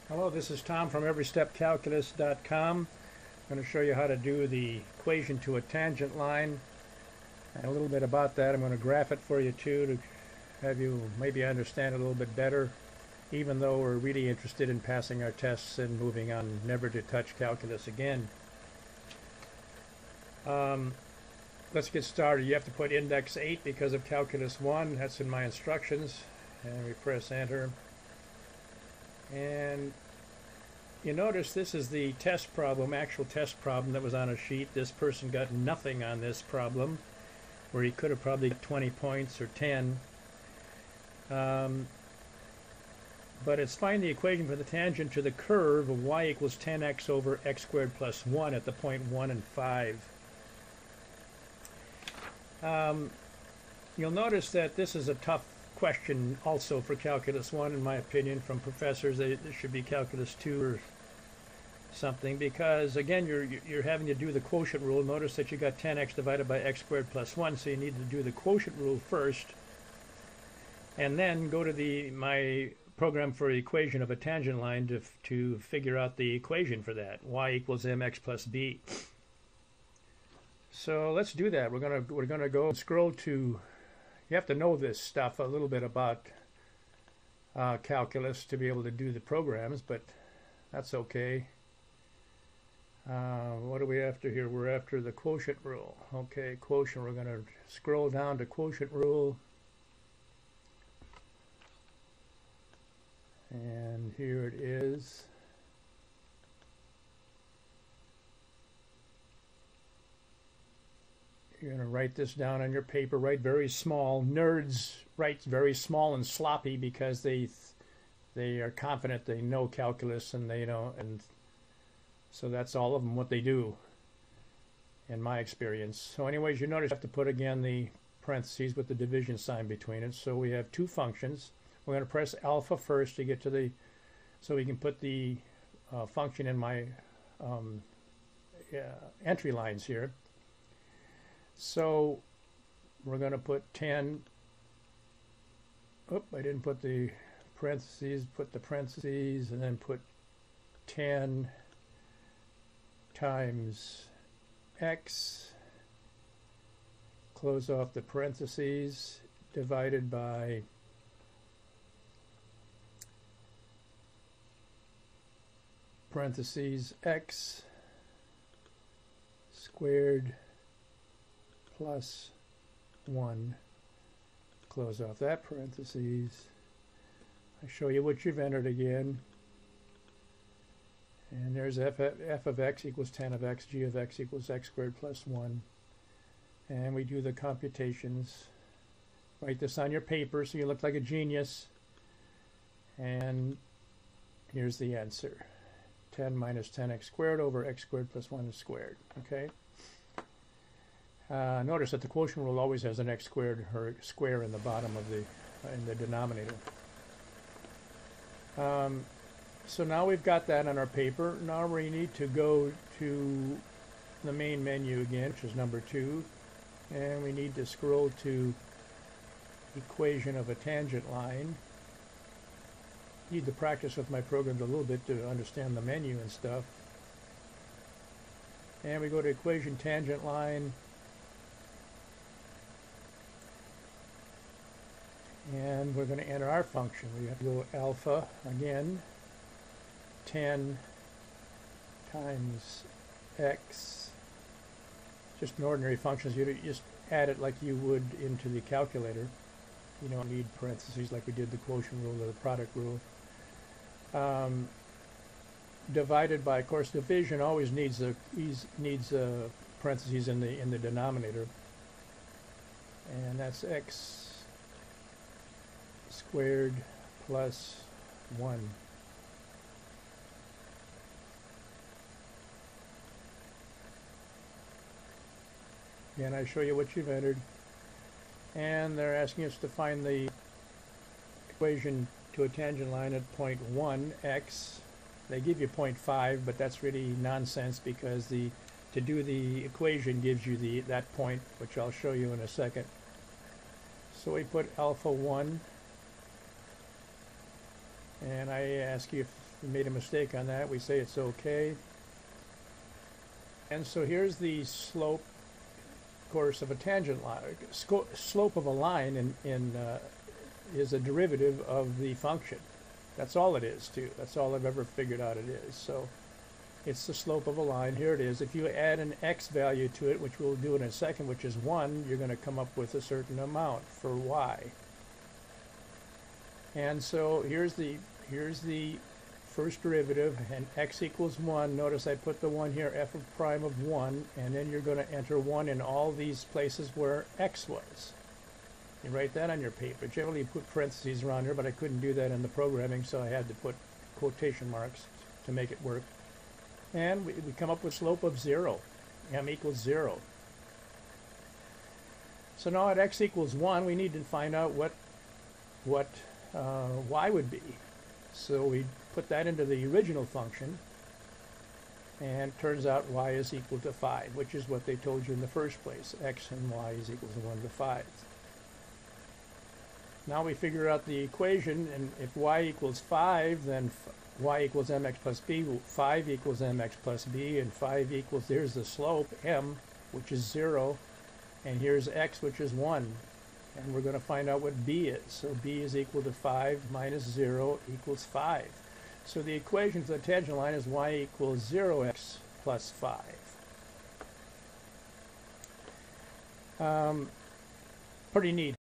Hello, this is Tom from EveryStepCalculus.com. I'm going to show you how to do the equation to a tangent line and a little bit about that. I'm going to graph it for you too to have you maybe understand it a little bit better, even though we're really interested in passing our tests and moving on never to touch calculus again. Let's get started. You have to put index 8 because of calculus 1. That's in my instructions. And we press enter. And you notice this is the test problem, actual test problem that was on a sheet. This person got nothing on this problem, where he could have probably got 20 points or 10. But it's find the equation for the tangent to the curve of y equals 10x over x squared plus 1 at the point 1 and 5. You'll notice that this is a tough question also for calculus 1, in my opinion, from professors. It should be calculus 2 or something, because again you're having to do the quotient rule. Notice that you got 10x divided by x squared plus 1, so you need to do the quotient rule first and then go to my program for the equation of a tangent line to figure out the equation for that, y equals mx plus b. So let's do that. We're gonna go and scroll to. You have to know this stuff a little bit about calculus to be able to do the programs, but that's okay. What are we after here? We're after the quotient rule. Okay, quotient. We're going to scroll down to quotient rule. And here it is. You're going to write this down on your paper. Write very small. Nerds write very small and sloppy because they are confident they know calculus, and they know, and so that's all of them what they do, in my experience. So anyways, you notice you have to put again the parentheses with the division sign between it. So we have two functions. We're going to press alpha first to get to the, so we can put the function in my entry lines here. So we're going to put 10. Oh, I didn't put the parentheses. Put the parentheses and then put 10 times x, close off the parentheses, divided by parentheses x squared plus 1, close off that parentheses. I show you what you've entered again. And there's f of x equals 10 of x, g of x equals x squared plus 1. And we do the computations. Write this on your paper so you look like a genius. And here's the answer. 10 minus 10x squared over x squared plus 1 is squared. Okay? Notice that the quotient rule always has an x squared or square in the bottom of in the denominator. So now we've got that on our paper. Now we need to go to the main menu again, which is number 2, and we need to scroll to equation of a tangent line. Need to practice with my programs a little bit to understand the menu and stuff. And we go to equation tangent line. And we're going to enter our function. We have to go alpha again, 10 times x, just an ordinary function. You just add it like you would into the calculator. You don't need parentheses like we did the quotient rule or the product rule. Divided by, of course, division always needs parentheses in the denominator, and that's x squared plus 1. Again, I show you what you've entered, and they're asking us to find the equation to a tangent line at point 1, x. They give you 0.5, but that's really nonsense because to do the equation gives you that point, which I'll show you in a second. So we put alpha 1, and I ask you we made a mistake on that. We say it's okay. And so here's the slope, of course, of a tangent line. Slope of a line is a derivative of the function. That's all it is, too. That's all I've ever figured out it is. So it's the slope of a line. Here it is. If you add an x value to it, which we'll do in a second, which is 1, you're going to come up with a certain amount for y. And so here's the first derivative, and x equals 1. Notice I put the 1 here, f of prime of 1, and then you're going to enter 1 in all these places where x was. You write that on your paper. Generally you put parentheses around here, but I couldn't do that in the programming, so I had to put quotation marks to make it work. And we come up with slope of 0, m equals 0. So now at x equals 1, we need to find out what y would be. So we put that into the original function, and it turns out y is equal to 5, which is what they told you in the first place. X and y is equal to 1 to 5. Now we figure out the equation, and if y equals 5, then y equals mx plus b, 5 equals mx plus b, and 5 equals, there's the slope, m, which is 0, and here's x, which is 1. And we're going to find out what b is. So b is equal to 5 minus 0 equals 5. So the equation for the tangent line is y equals 0x plus 5. Pretty neat.